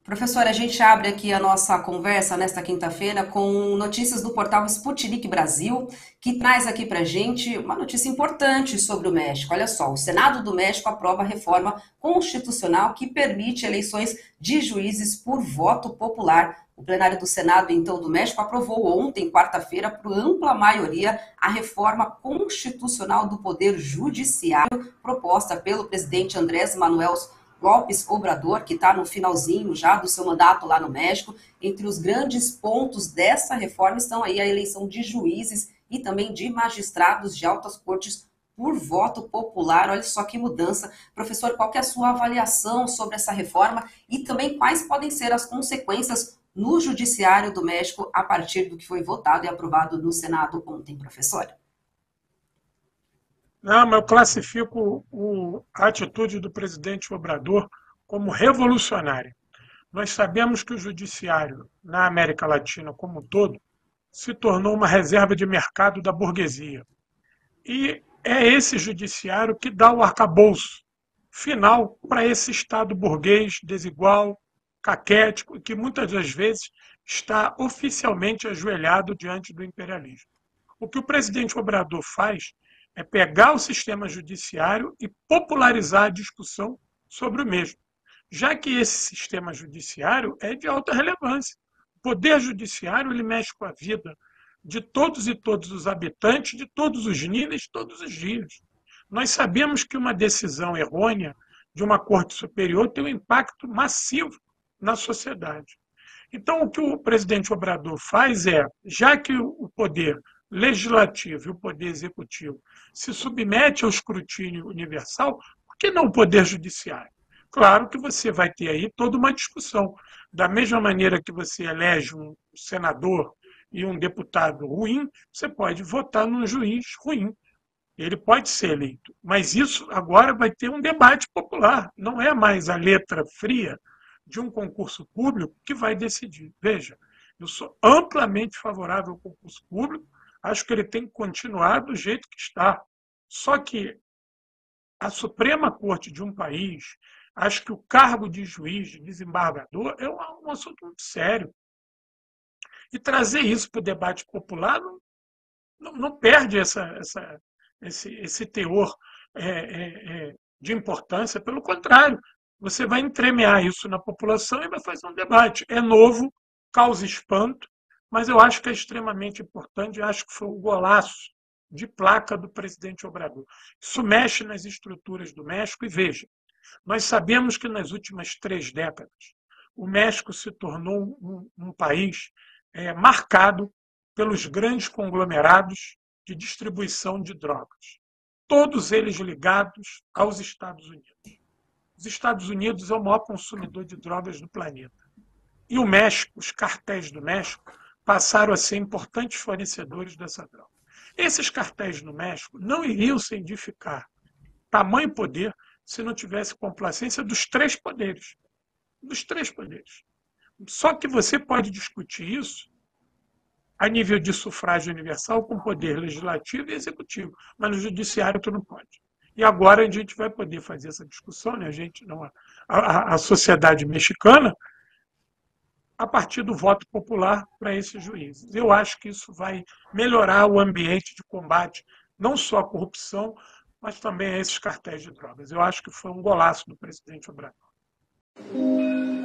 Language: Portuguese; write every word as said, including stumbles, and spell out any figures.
Professora, a gente abre aqui a nossa conversa nesta quinta-feira com notícias do portal Sputnik Brasil, que traz aqui para gente uma notícia importante sobre o México. Olha só, o Senado do México aprova a reforma constitucional que permite eleições de juízes por voto popular. O plenário do Senado, então, do México aprovou ontem, quarta-feira, por ampla maioria, a reforma constitucional do Poder Judiciário proposta pelo presidente Andrés Manuel López Obrador, que está no finalzinho já do seu mandato lá no México. Entre os grandes pontos dessa reforma estão aí a eleição de juízes e também de magistrados de altas cortes por voto popular. Olha só que mudança. Professor, qual que é a sua avaliação sobre essa reforma e também quais podem ser as consequências no Judiciário do México a partir do que foi votado e aprovado no Senado ontem, professora? Não, mas eu classifico o- a atitude do presidente Obrador como revolucionária. Nós sabemos que o judiciário na América Latina como um todo se tornou uma reserva de mercado da burguesia. E é esse judiciário que dá o arcabouço final para esse Estado burguês, desigual, caquético, e que muitas das vezes está oficialmente ajoelhado diante do imperialismo. O que o presidente Obrador faz é pegar o sistema judiciário e popularizar a discussão sobre o mesmo, já que esse sistema judiciário é de alta relevância. O poder judiciário ele mexe com a vida de todos e todos os habitantes, de todos os níveis, todos os dias. Nós sabemos que uma decisão errônea de uma corte superior tem um impacto massivo na sociedade. Então, o que o presidente Obrador faz é, já que o poder legislativo e o poder executivo se submete ao escrutínio universal, por que não o poder judiciário? Claro que você vai ter aí toda uma discussão. Da mesma maneira que você elege um senador e um deputado ruim, você pode votar num juiz ruim. Ele pode ser eleito. Mas isso agora vai ter um debate popular. Não é mais a letra fria de um concurso público que vai decidir. Veja, eu sou amplamente favorável ao concurso público, acho que ele tem que continuar do jeito que está. Só que a Suprema Corte de um país, acho que o cargo de juiz, de desembargador, é um, um assunto muito sério. E trazer isso para o debate popular não, não, não perde essa, essa, esse, esse teor é, é, é, de importância, pelo contrário, você vai entremear isso na população e vai fazer um debate. É novo, causa espanto, mas eu acho que é extremamente importante, eu acho que foi um golaço de placa do presidente Obrador. Isso mexe nas estruturas do México e veja, nós sabemos que nas últimas três décadas o México se tornou um, um país é, marcado pelos grandes conglomerados de distribuição de drogas, todos eles ligados aos Estados Unidos. Os Estados Unidos é o maior consumidor de drogas do planeta. E o México, os cartéis do México, passaram a ser importantes fornecedores dessa droga. Esses cartéis no México não iriam se edificar tamanho poder se não tivesse complacência dos três poderes. Dos três poderes. Só que você pode discutir isso a nível de sufrágio universal com poder legislativo e executivo, mas no judiciário tu não pode. E agora a gente vai poder fazer essa discussão, né? a gente não a, a, a sociedade mexicana a partir do voto popular para esses juízes. Eu acho que isso vai melhorar o ambiente de combate não só à corrupção, mas também a esses cartéis de drogas. Eu acho que foi um golaço do presidente Obrador.